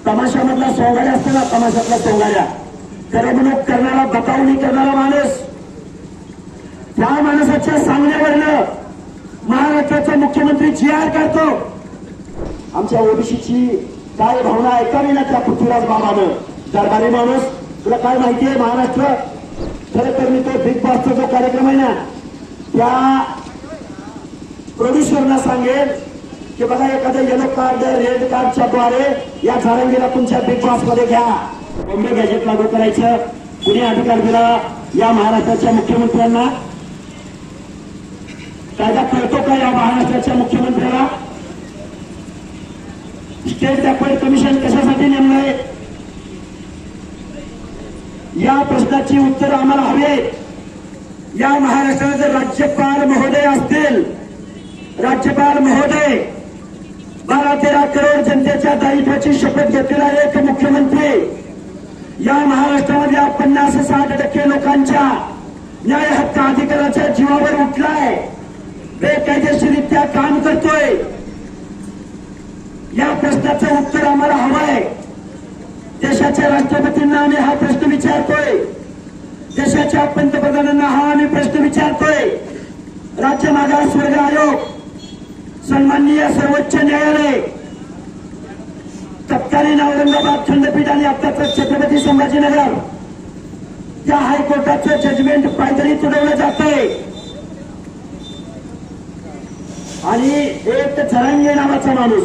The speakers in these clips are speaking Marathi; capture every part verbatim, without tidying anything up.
तमाशामधला सोंगाड्या असतो ना, तमाशातला सोंगाड्या, करमणूक करणारा, बतावणी करणारा माणूस, त्या माणसाच्या सांगण्यावरनं महाराष्ट्राचा मुख्यमंत्री जी आर करतो. आमच्या ओबीसीची काय भावना ऐकावी ना त्या पृथ्वीराज बाबानं. दरबारी माणूस, तुला काय माहिती आहे महाराष्ट्र? खरं तर मी तो बिग बॉसचा जो कार्यक्रम आहे ना, त्या प्रोड्युसरना सांगेल की बघा एखादं येलो कार्ड, रेड कार्डच्या द्वारे या झारंगीला तुमच्या बिग बॉस मध्ये घ्या. बॉम्बे गॅजेट लागू करायचं कुणी अधिकार दिला या महाराष्ट्राच्या मुख्यमंत्र्यांना? कायदा कळतो का या महाराष्ट्राच्या मुख्यमंत्र्याला? स्टेट बॅकवर्ड कमिशन कशासाठी नेमलंय? या प्रश्नाची उत्तर आम्हाला हवे. या महाराष्ट्रात जर राज्यपाल महोदय असतील, राज्यपाल महोदय, बारा तेरा करोड जनतेच्या दायित्वाची शपथ घेतलेला एक मुख्यमंत्री या महाराष्ट्रामधल्या पन्नास साठ टक्के लोकांच्या न्याय हक्क अधिकाराच्या जीवावर उठलाय, बेकायदेशीरित्या काम करतोय. या प्रश्नाचं उत्तर आम्हाला हवंय. देशाच्या राष्ट्रपतींना आम्ही हा प्रश्न विचारतोय, देशाच्या पंतप्रधानांना हा आम्ही प्रश्न विचारतोय. राज्य मागासवर्ग आयोग, सन्माननीय सर्वोच्च न्यायालय, तत्कालीन औरंगाबाद खंडपीठ आणि आताच छत्रपती संभाजीनगर त्या हायकोर्टाचं जजमेंट पायदळी तुडवलं जातंय. आणि एक जरांगे नावाचा माणूस,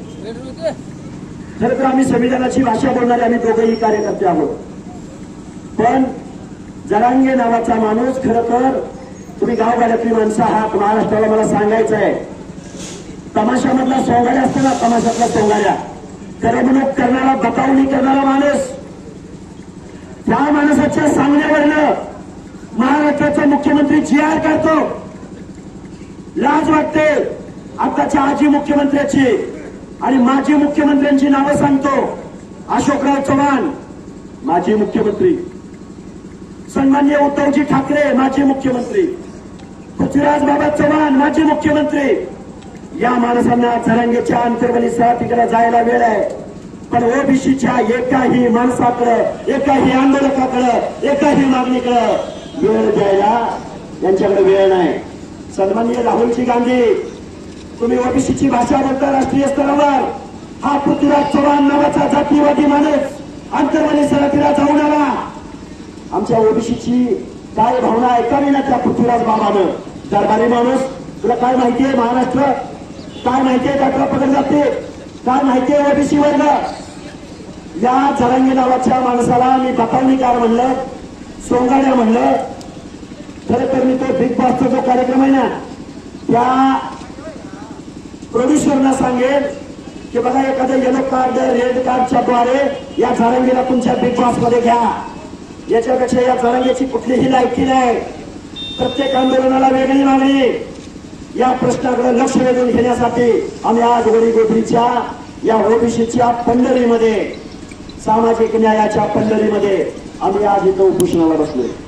खरं तर आम्ही संविधानाची भाषा बोलणारे आम्ही दोघेही कार्यकर्ते आहोत, पण जरांगे नावाचा माणूस, खरं तर तुम्ही गावगाड्यातली माणसं आहात, महाराष्ट्राला मला सांगायचं आहे, तमाशामधला सोंगाड्या असतो ना, तमाशातला सोंगाड्या, करमणूक करणारा, बतावणी करणारा माणूस, त्या माणसाच्या सांगण्यावरनं महाराष्ट्राचा मुख्यमंत्री जी आर करतो. लाज वाटते आताच्या आजी मुख्यमंत्र्याची आणि माजी मुख्यमंत्र्यांची नावं सांगतो. अशोकराव चव्हाण माजी मुख्यमंत्री, सन्माननीय उद्धवजी ठाकरे माजी मुख्यमंत्री, पृथ्वीराज बाबा चव्हाण माजी मुख्यमंत्री. या माणसांना जरांगेच्या अंतर्गत तिकडे जायला वेळ आहे, पण ओबीसीच्या एकाही माणसाकडे, एकाही आंदोलकाकडे, एकाही मागणीकडे वेळ द्यायला यांच्याकडे वेळ नाही. सन्माननीय राहुलजी गांधी, तुम्ही ओबीसीची भाषा बोलता राष्ट्रीय स्तरावर, हा पृथ्वीराज चव्हाण नावाचा जातीवादी माणूस अंतर्गत सरतीला जाऊन आला. आमच्या ओबीसीची काय भावना ऐकावी ना त्या पृथ्वीराज बाबानं. दरबारी माणूस, तुला काय माहिती आहे महाराष्ट्र? काय माहिती आहे अठरा पकड जाते? काय माहिती आहे ओबीसी वर्ग? या जरांगे नावाच्या माणसाला मी बतावणीकार म्हणलं, सोंगाड्या म्हणलं. खरं तर मी तो बिग बॉसचा जो कार्यक्रम आहे ना, त्या प्रोड्युसरना सांगेल की बघा एखादं येलो कार्ड, रेड कार्डच्या द्वारे या जरांगीला तुमच्या बिग बॉस मध्ये घ्या. याच्यापेक्षा या जरांगीची कुठलीही लायकी नाही. प्रत्येक आंदोलनाला वेगळी मागणी. या प्रश्नाकडे लक्ष वेधून घेण्यासाठी आम्ही आज वडीगोद्रीच्या या ओबीसीच्या पंढरीमध्ये, सामाजिक न्यायाच्या पंढरीमध्ये आम्ही आज इथं उपोषणाला बसलोय.